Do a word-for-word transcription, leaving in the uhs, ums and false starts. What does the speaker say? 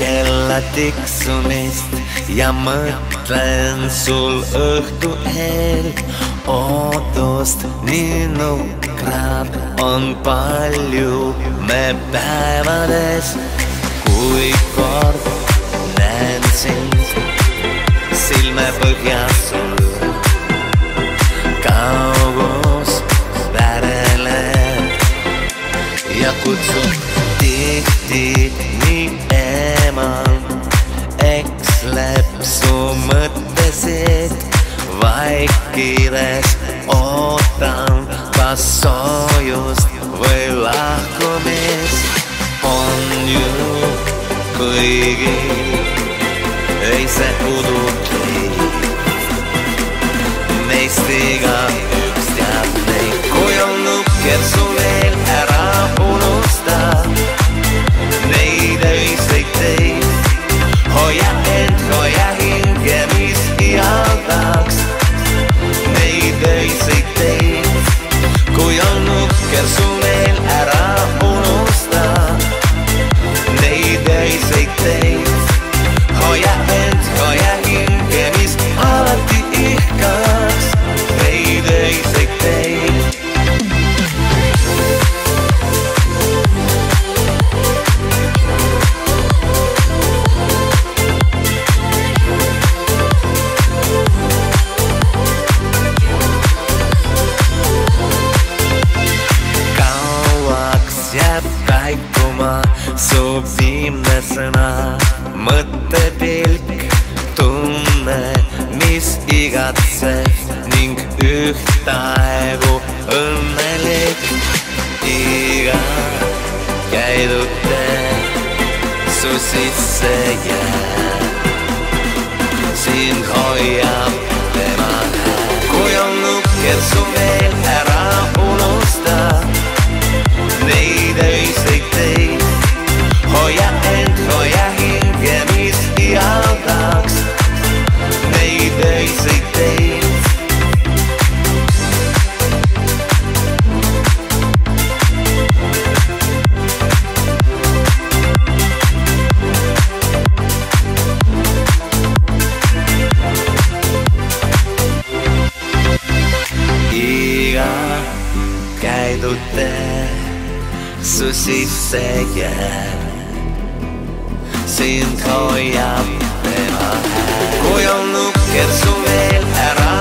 kella tiksumist ja mõtlen sul õhtu eel. Ootust nii nukrad on palju me päevades, kui kord näen sind silmepõhjas sul. Kaugus väreleb ja kutsub tihti nii eemal, eksleb su mõttesid. Vaikides ootan kas soojust või lahkumist. On ju kõigil ei see udukliik, meist igaüks teab neid. Kui on nukker su veel, ära unusta neid öiseid teid. Hoia end, hoia hinge, mis ihaldaks neid öiseid teid. Kui on nukker su veel, ära unusta neid öiseid teid. Hoia end, hoia hinge, mis alati ihkaks neid öiseid teid. Su viimne sõna, mõttepilk, tunne, mis igatseb ning ühtaegu õnnelik. Iga käidute su sisse jääb, sind hoiab tema hääl. Kui on nukker su veel, ära unusta neid öiseid teid. Hoia end, hoia hinge, mis ihaldaks neid öiseid teid. Iga käidute su sisse jääb, sind hoiab tema hääl. Kui on nukker su veel, ära